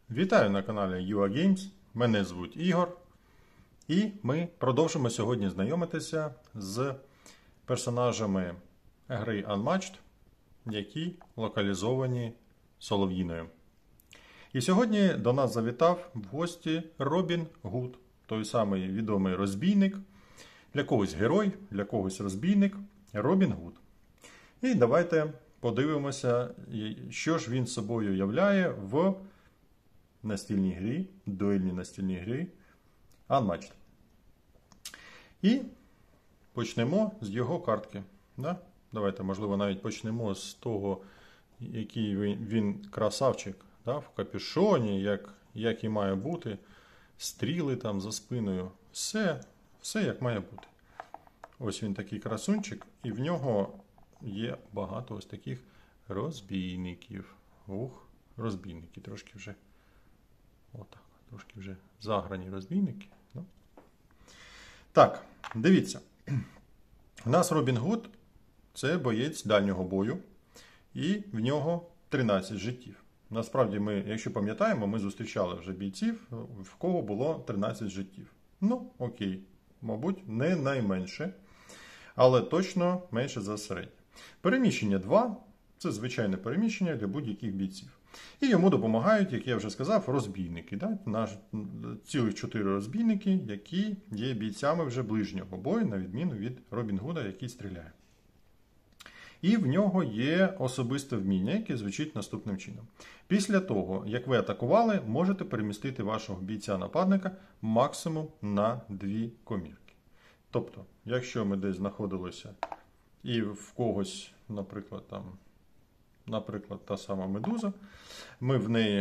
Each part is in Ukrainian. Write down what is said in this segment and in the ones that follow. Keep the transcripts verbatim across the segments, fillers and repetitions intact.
Вітаю на каналі UAGames, мене звуть Ігор, і ми продовжимо сьогодні знайомитися з персонажами гри Unmatched, які локалізовані Солов'їною. І сьогодні до нас завітав в гості Робін Гуд, той самий відомий розбійник, для когось герой, для когось розбійник Робін Гуд. І давайте подивимося, що ж він собою являє в настільній грі, дуельній настільній грі Unmatched. І почнемо з його картки. Да? Давайте, можливо, навіть почнемо з того, який він, він красавчик, да? В капюшоні, як, як і має бути, стріли там за спиною. Все, все як має бути. Ось він такий красунчик, і в нього є багато ось таких розбійників. Ух, розбійники трошки вже. Отак, трошки вже заграні розбійники. Ну. Так, дивіться. У нас Робін Гуд – це боєць дальнього бою. І в нього тринадцять життів. Насправді, ми, якщо пам'ятаємо, ми зустрічали вже бійців, в кого було тринадцять життів. Ну, окей, мабуть, не найменше, але точно менше за середнє. Переміщення два – це звичайне переміщення для будь-яких бійців. І йому допомагають, як я вже сказав, розбійники. Да? Наш, цілих чотири розбійники, які є бійцями вже ближнього бою, на відміну від Робін Гуда, який стріляє. І в нього є особисте вміння, яке звучить наступним чином. Після того, як ви атакували, можете перемістити вашого бійця-нападника максимум на дві комірки. Тобто, якщо ми десь знаходилися і в когось, наприклад, там, Наприклад, та сама медуза. Ми в неї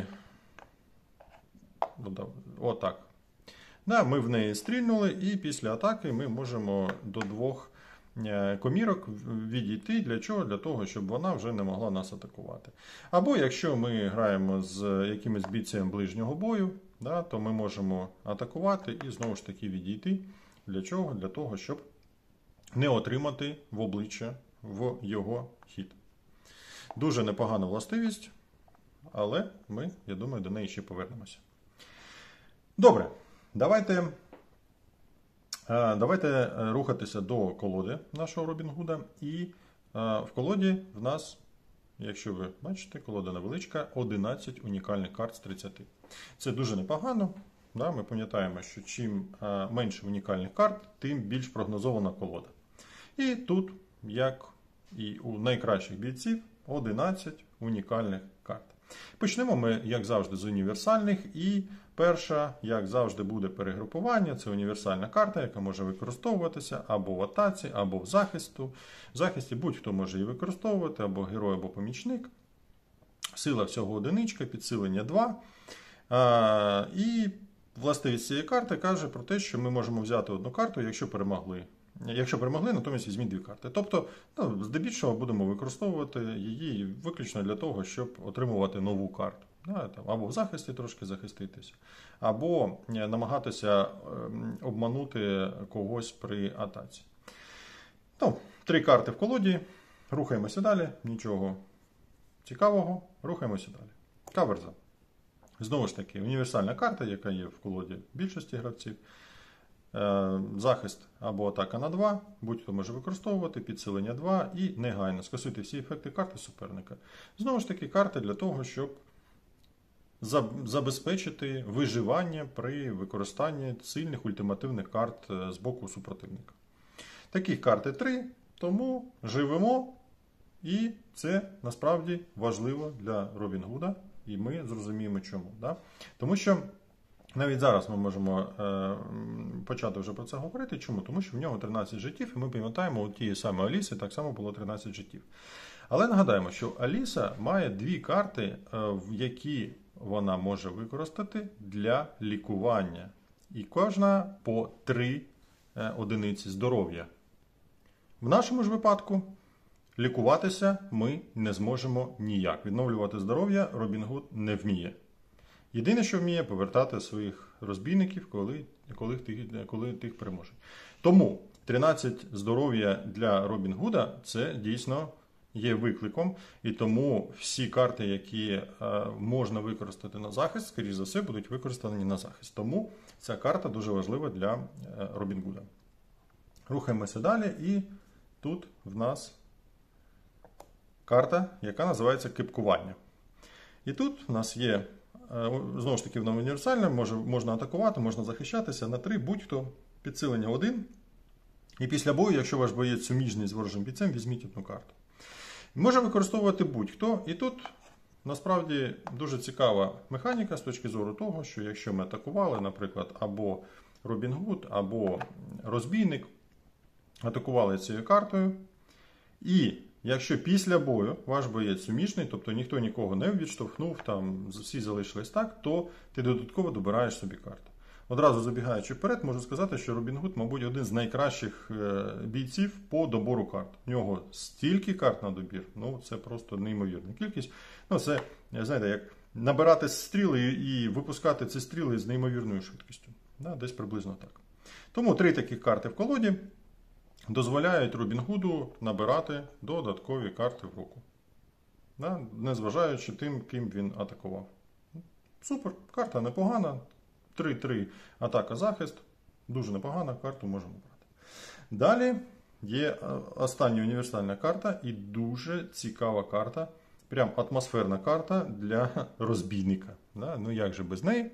отак. Да, ми в неї стрільнули, і після атаки ми можемо до двох комірок відійти. Для чого? Для того, щоб вона вже не могла нас атакувати. Або якщо ми граємо з якимось бійцем ближнього бою, да, то ми можемо атакувати і знову ж таки відійти. Для чого? Для того, щоб не отримати в обличчя в його хід. Дуже непогана властивість, але ми, я думаю, до неї ще повернемося. Добре, давайте, давайте рухатися до колоди нашого Робін Гуда. І в колоді в нас, якщо ви бачите, колода невеличка, одинадцять унікальних карт з тридцяти. Це дуже непогано. Да? Ми пам'ятаємо, що чим менше унікальних карт, тим більш прогнозована колода. І тут, як і у найкращих бійців, одинадцять унікальних карт. Почнемо ми, як завжди, з універсальних. І перша, як завжди, буде перегрупування. Це універсальна карта, яка може використовуватися або в атаці, або в захисту. В захисті будь-хто може її використовувати, або герой, або помічник. Сила всього одиничка, підсилення два. А, і властивість цієї карти каже про те, що ми можемо взяти одну карту, якщо перемогли. Якщо перемогли, натомість візьміть дві карти. Тобто, ну, здебільшого будемо використовувати її виключно для того, щоб отримувати нову карту. Да, там, або в захисті трошки захиститися, або намагатися обманути когось при атаці. Ну, три карти в колоді. Рухаємося далі. Нічого цікавого. Рухаємося далі. Каверза. Знову ж таки, універсальна карта, яка є в колоді більшості гравців. Захист або атака на два, будь-хто може використовувати, підсилення два і негайно скасуйте всі ефекти карти суперника. Знову ж таки, карти для того, щоб забезпечити виживання при використанні сильних ультимативних карт з боку супротивника. Таких карти три, тому живемо, і це насправді важливо для Робін Гуда, і ми зрозуміємо чому. Да? Тому що навіть зараз ми можемо е, почати вже про це говорити. Чому? Тому що в нього тринадцять життів, і ми пам'ятаємо, у тієї самої Аліси так само було тринадцять життів. Але нагадаємо, що Аліса має дві карти, е, в які вона може використати для лікування. І кожна по три е, одиниці здоров'я. В нашому ж випадку лікуватися ми не зможемо ніяк. Відновлювати здоров'я Робін Гуд не вміє. Єдине, що вміє, повертати своїх розбійників, коли, коли, тих, коли тих переможуть. Тому тринадцять здоров'я для Робін Гуда – це дійсно є викликом, і тому всі карти, які е, можна використати на захист, скоріш за все, будуть використані на захист. Тому ця карта дуже важлива для е, Робін Гуда. Рухаємося далі, і тут в нас карта, яка називається Кепкування. І тут в нас є, знову ж таки, вона універсальна, може, можна атакувати, можна захищатися на три, будь-хто, підсилення один. І після бою, якщо ваш боєць суміжний з ворожим бійцем, візьміть одну карту. Може використовувати будь-хто. І тут, насправді, дуже цікава механіка з точки зору того, що якщо ми атакували, наприклад, або Робін Гуд, або розбійник, атакували цією картою, і якщо після бою ваш боєць суміжний, тобто ніхто нікого не відштовхнув, там всі залишились так, то ти додатково добираєш собі карту. Одразу забігаючи вперед, можу сказати, що Робін Гуд, мабуть, один з найкращих бійців по добору карт. У нього стільки карт на добір, ну це просто неймовірна кількість. Ну це, знаєте, як набирати стріли і випускати ці стріли з неймовірною швидкістю. Да, десь приблизно так. Тому три таких карти в колоді дозволяють Робін Гуду набирати додаткові карти в руку. Да, незважаючи тим, ким він атакував. Супер, карта непогана. три-три атака-захист. Дуже непогана, карту можемо брати. Далі є остання універсальна карта і дуже цікава карта. Прям атмосферна карта для розбійника. Да? Ну як же без неї?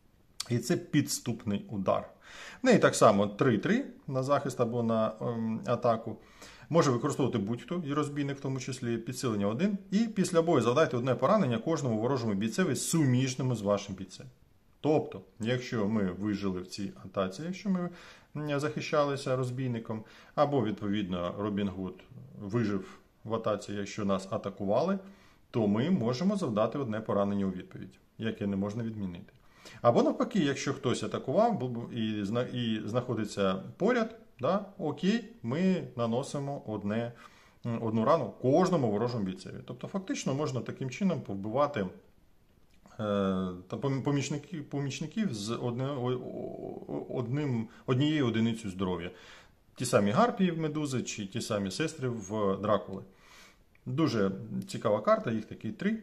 І це підступний удар. В неї так само три-три на захист або на ем, атаку. Може використовувати будь-хто, і розбійник в тому числі, підсилення один. І після бою завдайте одне поранення кожному ворожому бійцеві суміжному з вашим бійцем. Тобто, якщо ми вижили в цій атаці, якщо ми захищалися розбійником, або, відповідно, Робін Гуд вижив в атаці, якщо нас атакували, то ми можемо завдати одне поранення у відповідь, яке не можна відмінити. Або навпаки, якщо хтось атакував і знаходиться поряд, да, окей, ми наносимо одне, одну рану кожному ворожому бійцеві. Тобто фактично можна таким чином повбивати помічників, помічників з одним, однією одиницею здоров'я. Ті самі гарпії в Медузи чи ті самі сестри в Дракули. Дуже цікава карта, їх такі три.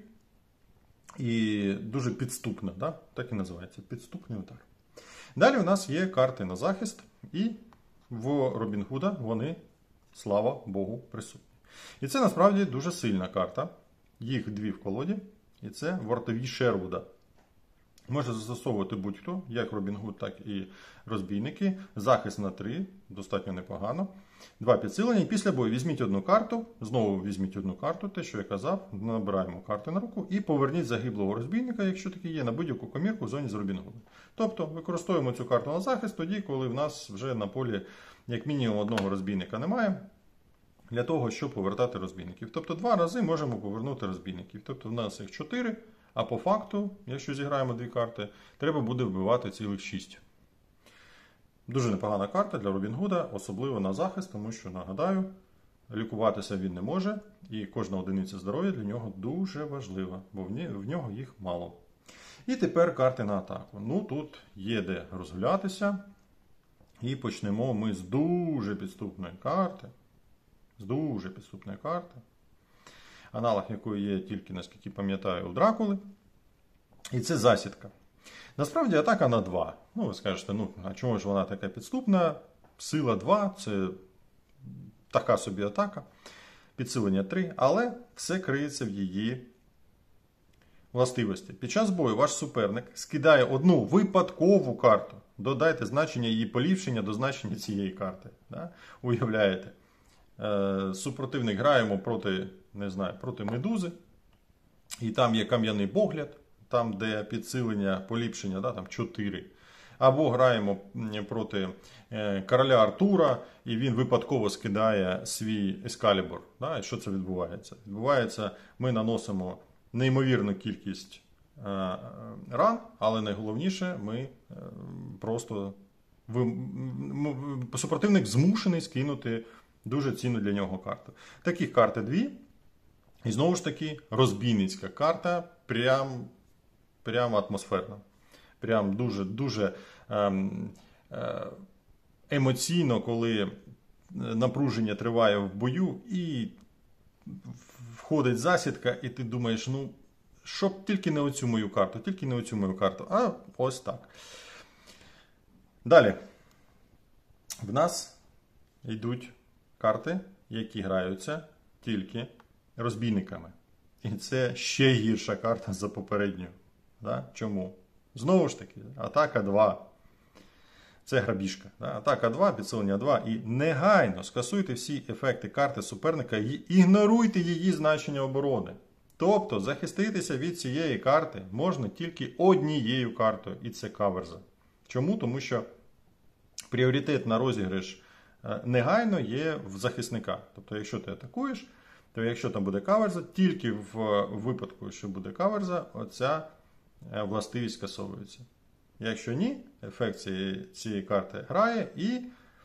І дуже підступна, да? Так і називається, підступний удар. Далі у нас є карти на захист, і в Робін Гуда вони, слава Богу, присутні. І це насправді дуже сильна карта. Їх дві в колоді, і це вартові Шервуда. Може застосовувати будь-хто, як Робін Гуд, так і розбійники. Захист на три, достатньо непогано. Два підсилення. І після бою візьміть одну карту, знову візьміть одну карту, те, що я казав, набираємо карти на руку і поверніть загиблого розбійника, якщо такий є, на будь-яку комірку в зоні з Робін Гудом. Тобто використовуємо цю карту на захист тоді, коли в нас вже на полі як мінімум одного розбійника немає, для того, щоб повертати розбійників. Тобто два рази можемо повернути розбійників. Тобто в нас їх чотири. А по факту, якщо зіграємо дві карти, треба буде вбивати цілих шість. Дуже непогана карта для Робін Гуда, особливо на захист, тому що, нагадаю, лікуватися він не може, і кожна одиниця здоров'я для нього дуже важлива, бо в нього їх мало. І тепер карти на атаку. Ну, тут є де розгулятися. І почнемо ми з дуже підступної карти. З дуже підступної карти. Аналог якої є тільки, наскільки пам'ятаю, у Дракули. І це засідка. Насправді атака на два. Ну, ви скажете, ну, а чому ж вона така підступна? Сила два, це така собі атака. Підсилення три. Але все криється в її властивості. Під час бою ваш суперник скидає одну випадкову карту. Додайте значення її поліпшення до значення цієї карти. Да? Уявляєте? Е, супротивник граємо проти, не знаю, проти Медузи. І там є кам'яний погляд. Там, де підсилення, поліпшення, да, там чотири. Або граємо проти е, короля Артура, і він випадково скидає свій ескалібур. Да, і що це відбувається? Відбувається, ми наносимо неймовірну кількість е, ран, але найголовніше, ми е, просто ви, супротивник змушений скинути дуже цінну для нього карту. Таких карти дві. І знову ж таки, розбійницька карта, прям, прям атмосферна. Прям дуже-дуже ем, е, емоційно, коли напруження триває в бою, і входить засідка, і ти думаєш, ну, щоб тільки не оцю мою карту, тільки не оцю мою карту. А ось так. Далі. В нас йдуть карти, які граються тільки розбійниками. І це ще гірша карта за попередню. Да? Чому? Знову ж таки, атака два. Це грабіжка. Да? Атака два, підсилення два. І негайно скасуйте всі ефекти карти суперника і ігноруйте її значення оборони. Тобто захиститися від цієї карти можна тільки однією картою. І це каверза. Чому? Тому що пріоритет на розіграш негайно є в захисника. Тобто, якщо ти атакуєш, то якщо там буде каверза, тільки в випадку, що буде каверза, оця властивість скасовується. Якщо ні, ефект цієї, цієї карти грає, і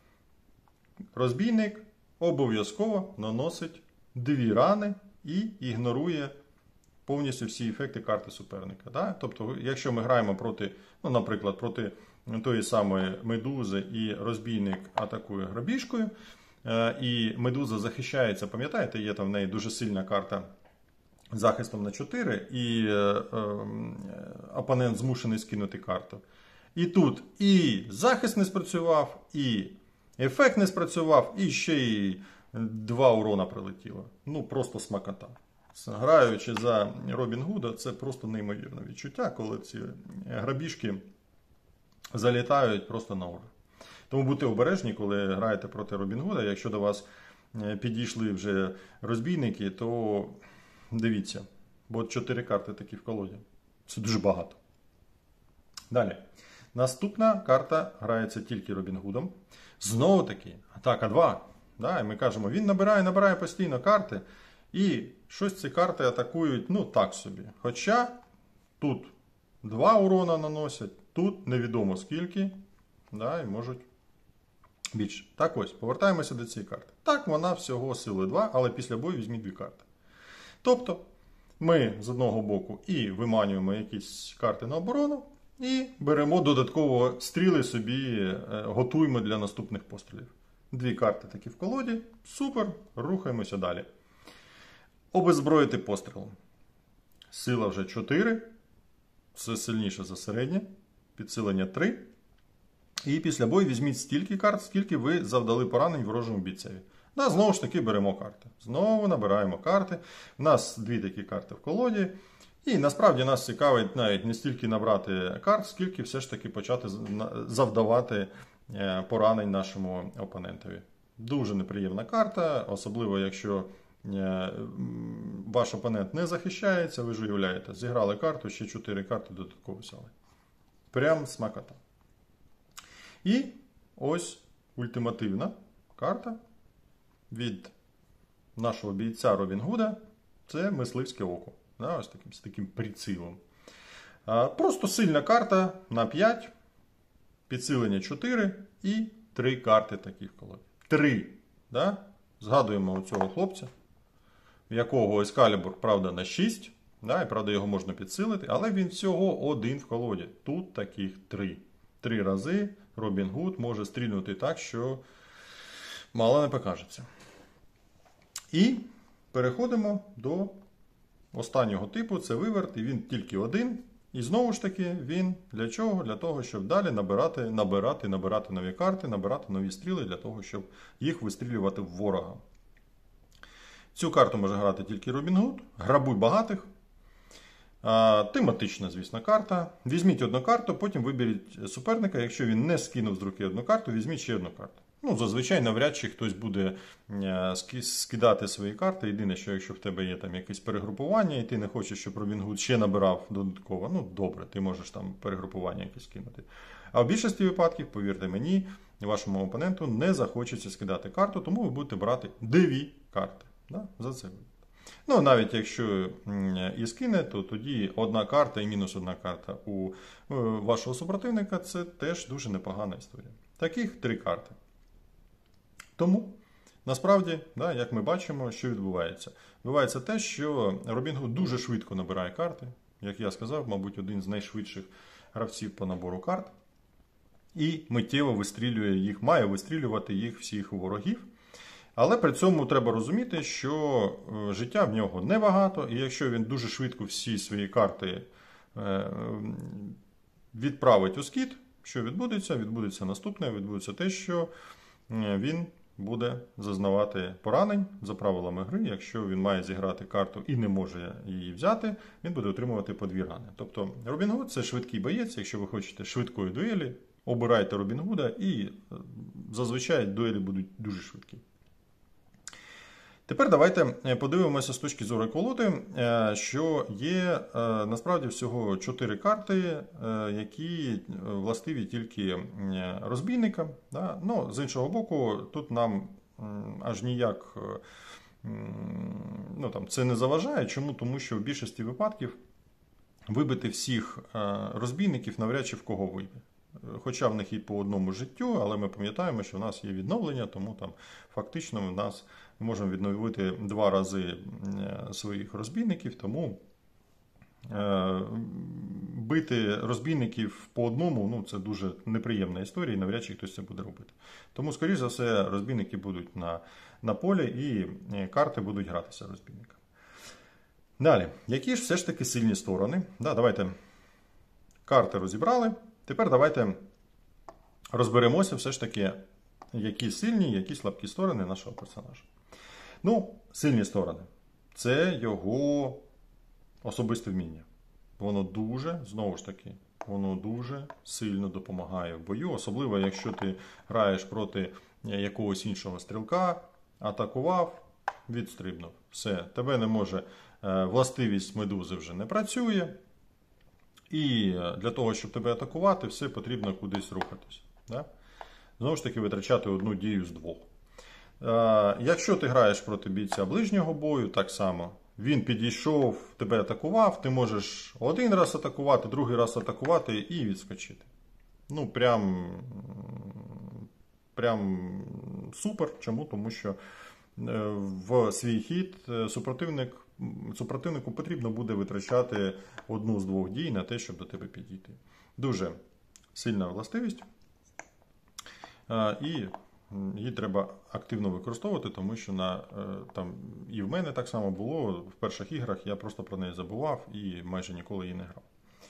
розбійник обов'язково наносить дві рани і ігнорує повністю всі ефекти карти суперника. Да? Тобто, якщо ми граємо проти, ну, наприклад, проти тої самої медузи і розбійник атакує грабіжкою, і медуза захищається, пам'ятаєте, є там в неї дуже сильна карта захистом на чотири, і е, е, опонент змушений скинути карту. І тут і захист не спрацював, і ефект не спрацював, і ще й два урона прилетіло. Ну, просто смакота. Граючи за Робін Гуда, це просто неймовірне відчуття, коли ці грабіжки залітають просто на ура. Тому будьте обережні, коли граєте проти Робін Гуда. Якщо до вас підійшли вже розбійники, то дивіться, бо чотири карти такі в колоді. Це дуже багато. Далі. Наступна карта грається тільки Робін Гудом. Знову таки, атака два. Да, і ми кажемо, він набирає, набирає постійно карти. І щось ці карти атакують, ну, так собі. Хоча тут два урона наносять, тут невідомо скільки. Да, і можуть більше. Так ось, повертаємося до цієї карти. Так, вона всього сили два, але після бою візьміть дві карти. Тобто, ми з одного боку і виманюємо якісь карти на оборону, і беремо додатково стріли собі, готуємо для наступних пострілів. Дві карти такі в колоді. Супер, рухаємося далі. Обезброїти пострілом. Сила вже чотири, це сильніше за середнє, підсилення три. І після бою візьміть стільки карт, скільки ви завдали поранень ворожому бійцеві. Да, знову ж таки беремо карти. Знову набираємо карти. У нас дві такі карти в колоді. І насправді нас цікавить навіть не стільки набрати карт, скільки все ж таки почати завдавати поранень нашому опонентові. Дуже неприємна карта, особливо якщо ваш опонент не захищається, ви ж уявляєте, зіграли карту, ще чотири карти додатково взяли. Прям смакота. І ось ультимативна карта від нашого бійця Робін Гуда. Це мисливське око. Да, ось таким, з таким прицілом. А, просто сильна карта на п'ять, підсилення чотири і три карти такі в колоді. три. Да? Згадуємо цього хлопця, в якого Ескалібур, правда, на шість. Да, і, правда, його можна підсилити, але він всього один в колоді. Тут таких три. Три рази Робін Гуд може стрільнути так, що мало не покажеться. І переходимо до останнього типу. Це виверт, і він тільки один. І знову ж таки, він для чого? Для того, щоб далі набирати, набирати, набирати нові карти, набирати нові стріли, для того, щоб їх вистрілювати в ворога. Цю карту може грати тільки Робін Гуд. Грабуй багатих. А, тематична, звісно, карта. Візьміть одну карту, потім виберіть суперника. Якщо він не скинув з руки одну карту, візьміть ще одну карту. Ну, зазвичай, навряд чи хтось буде скидати свої карти. Єдине, що якщо в тебе є там якесь перегрупування, і ти не хочеш, щоб Робін Гуд ще набирав додатково, ну, добре, ти можеш там перегрупування якесь кинути. А в більшості випадків, повірте мені, вашому опоненту не захочеться скидати карту, тому ви будете брати дві карти. Да? За це. Ну, навіть якщо і скине, то тоді одна карта і мінус одна карта у вашого супротивника – це теж дуже непогана історія. Таких три карти. Тому, насправді, да, як ми бачимо, що відбувається? Відбувається те, що Робін Гуд дуже швидко набирає карти. Як я сказав, мабуть, один з найшвидших гравців по набору карт. І миттєво вистрілює їх, має вистрілювати їх всіх ворогів. Але при цьому треба розуміти, що життя в нього небагато, і якщо він дуже швидко всі свої карти відправить у скіт, що відбудеться? Відбудеться наступне, відбудеться те, що він буде зазнавати поранень за правилами гри. Якщо він має зіграти карту і не може її взяти, він буде отримувати по дві рани. Тобто Робін Гуд – це швидкий боєць. Якщо ви хочете швидкої дуелі, обирайте Робін Гуда, і зазвичай дуелі будуть дуже швидкі. Тепер давайте подивимося з точки зору колоди, що є насправді всього чотири карти, які властиві тільки розбійникам. Ну, з іншого боку, тут нам аж ніяк ну, там, це не заважає. Чому? Тому що в більшості випадків вибити всіх розбійників навряд чи в кого вийде. Хоча в них і по одному життю, але ми пам'ятаємо, що в нас є відновлення, тому там фактично в нас ми можемо відновити два рази своїх розбійників, тому е, бити розбійників по одному, ну, це дуже неприємна історія, і навряд чи хтось це буде робити. Тому, скоріш за все, розбійники будуть на, на полі, і карти будуть гратися розбійникам. Далі, які ж все ж таки сильні сторони? Да, давайте карти розібрали. Тепер давайте розберемося все ж таки, які сильні, які слабкі сторони нашого персонажа. Ну, сильні сторони – це його особисте вміння. Воно дуже, знову ж таки, воно дуже сильно допомагає в бою. Особливо, якщо ти граєш проти якогось іншого стрілка, атакував, відстрибнув. Все, тебе не може, властивість медузи вже не працює. І для того, щоб тебе атакувати, все потрібно кудись рухатись. Да? Знову ж таки, витрачати одну дію з двох. Е, якщо ти граєш проти бійця ближнього бою, так само. Він підійшов, тебе атакував, ти можеш один раз атакувати, другий раз атакувати і відскочити. Ну, прям, прям супер. Чому? Тому що в свій хід супротивник Супротивнику потрібно буде витрачати одну з двох дій на те, щоб до тебе підійти. Дуже сильна властивість. І її треба активно використовувати, тому що на, там, і в мене так само було. В перших іграх я просто про неї забував і майже ніколи її не грав.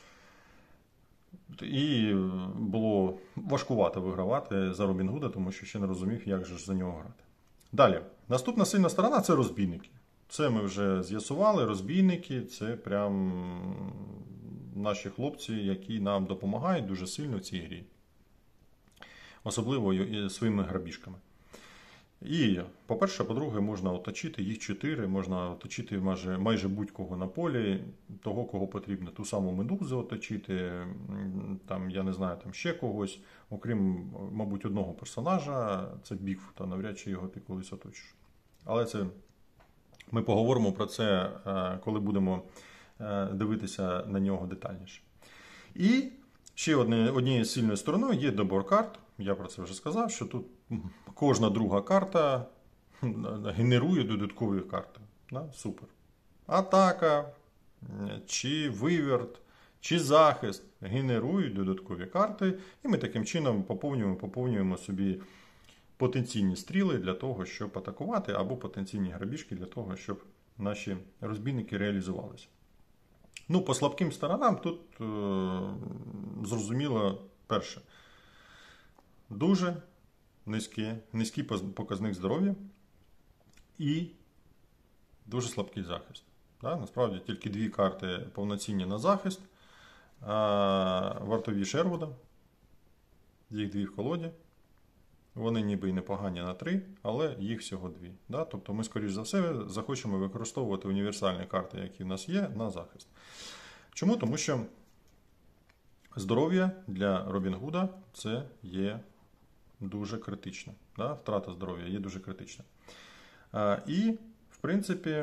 І було важкувато вигравати за Робін Гуда, тому що ще не розумів, як же ж за нього грати. Далі. Наступна сильна сторона – це розбійники. Це ми вже з'ясували, розбійники – це прям наші хлопці, які нам допомагають дуже сильно в цій грі. Особливо своїми грабіжками. І, по-перше, по-друге, можна оточити, їх чотири, можна оточити майже, майже будь-кого на полі, того, кого потрібно. Ту саму медузу оточити, там, я не знаю, там ще когось, окрім, мабуть, одного персонажа, це Бігфута, навряд чи його ти колись оточиш. Але це... Ми поговоримо про це, коли будемо дивитися на нього детальніше. І ще однією сильною стороною є добір карт. Я про це вже сказав, що тут кожна друга карта генерує додаткові карти. Супер. Атака, чи виверт, чи захист генерують додаткові карти. І ми таким чином поповнюємо, поповнюємо собі потенційні стріли для того, щоб атакувати, або потенційні грабіжки для того, щоб наші розбійники реалізувалися. Ну, по слабким сторонам тут е- зрозуміло перше. Дуже низький, низький показник здоров'я і дуже слабкий захист. Да? Насправді тільки дві карти повноцінні на захист. А вартові Шервуда, їх дві в колоді. Вони ніби і непогані на три, але їх всього дві. Да? Тобто ми, скоріш за все, захочемо використовувати універсальні карти, які в нас є, на захист. Чому? Тому що здоров'я для Робін Гуда – це є дуже критично. Да? Втрата здоров'я є дуже критична. А, і, в принципі,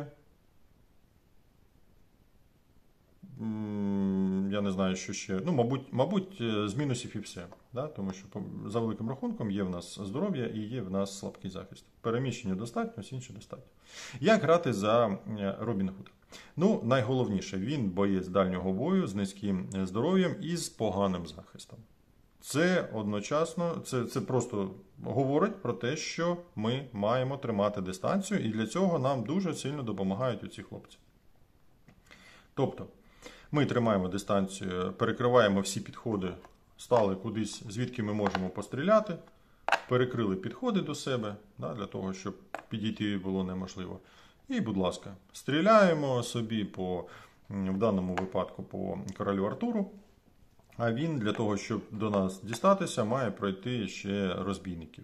я не знаю, що ще. Ну, мабуть, мабуть з мінусів і все. Да? Тому що, за великим рахунком, є в нас здоров'я і є в нас слабкий захист. Переміщення достатньо, всі інші достатньо. Як грати за Робін Гуда? Ну, найголовніше, він боєць дальнього бою з низьким здоров'ям і з поганим захистом. Це одночасно, це, це просто говорить про те, що ми маємо тримати дистанцію, і для цього нам дуже сильно допомагають оці хлопці. Тобто, ми тримаємо дистанцію, перекриваємо всі підходи, стали кудись, звідки ми можемо постріляти, перекрили підходи до себе, да, для того, щоб підійти було неможливо. І, будь ласка, стріляємо собі по, в даному випадку по королю Артуру. А він для того, щоб до нас дістатися, має пройти ще розбійників.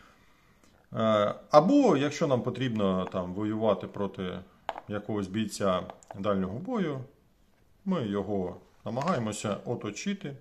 Або, якщо нам потрібно там воювати проти якогось бійця дальнього бою, ми його намагаємося оточити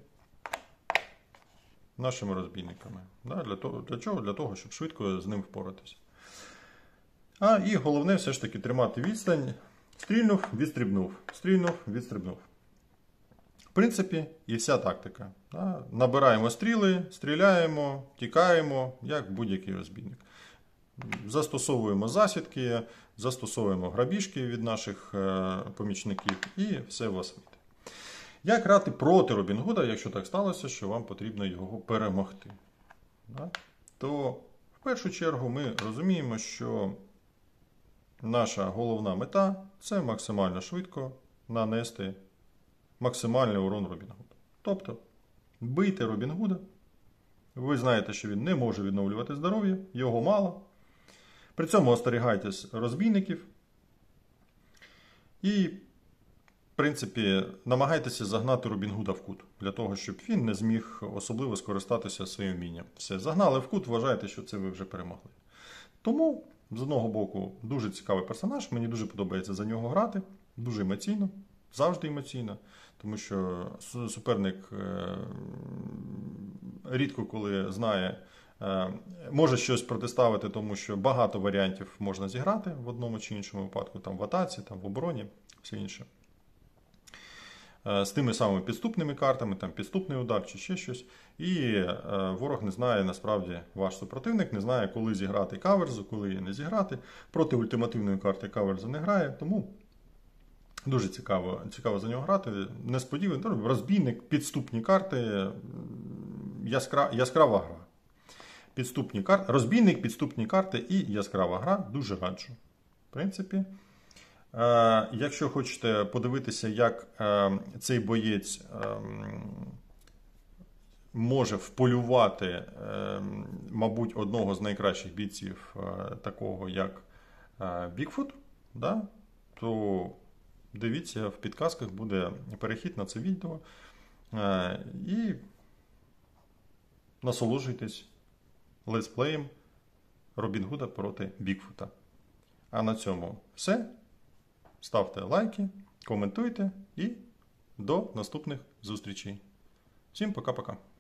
нашими розбійниками. Для того, для чого? Для того, щоб швидко з ним впоратися. А і головне все ж таки тримати відстань. Стрільнув, відстрибнув. Стрільнув, відстрибнув. В принципі, і вся тактика. Набираємо стріли, стріляємо, тікаємо, як будь-який розбійник. Застосовуємо засідки, застосовуємо грабіжки від наших помічників і все у вас вийде. Як грати проти Робін Гуда, якщо так сталося, що вам потрібно його перемогти? То в першу чергу ми розуміємо, що наша головна мета – це максимально швидко нанести максимальний урон Робін Гуда. Тобто, бийте Робін Гуда. Ви знаєте, що він не може відновлювати здоров'я, його мало. При цьому остерігайтесь розбійників. І, в принципі, намагайтеся загнати Робін Гуда в кут, для того, щоб він не зміг особливо скористатися своїм вмінням. Все, загнали в кут, вважайте, що це ви вже перемогли. Тому, з одного боку, дуже цікавий персонаж, мені дуже подобається за нього грати, дуже емоційно, завжди емоційно, тому що суперник рідко коли знає, може щось протиставити, тому що багато варіантів можна зіграти в одному чи іншому випадку, там в атаці, там в обороні, все інше. З тими самими підступними картами, там підступний удар чи ще щось. І ворог не знає, насправді, ваш супротивник не знає, коли зіграти каверзу, коли її не зіграти. Проти ультимативної карти каверзу не грає, тому дуже цікаво, цікаво за нього грати. Несподівано, розбійник, підступні карти, яскра, яскрава гра. Підступні карти, розбійник, підступні карти і яскрава гра, дуже раджу. В принципі, якщо хочете подивитися, як цей боєць може вполювати, мабуть, одного з найкращих бійців, такого як Бігфут, да, то дивіться, в підказках буде перехід на це відео і насолоджуйтесь летсплеєм Робін Гуда проти Бігфута. А на цьому все. Ставте лайки, коментуйте і до наступних зустрічей. Всім пока-пока.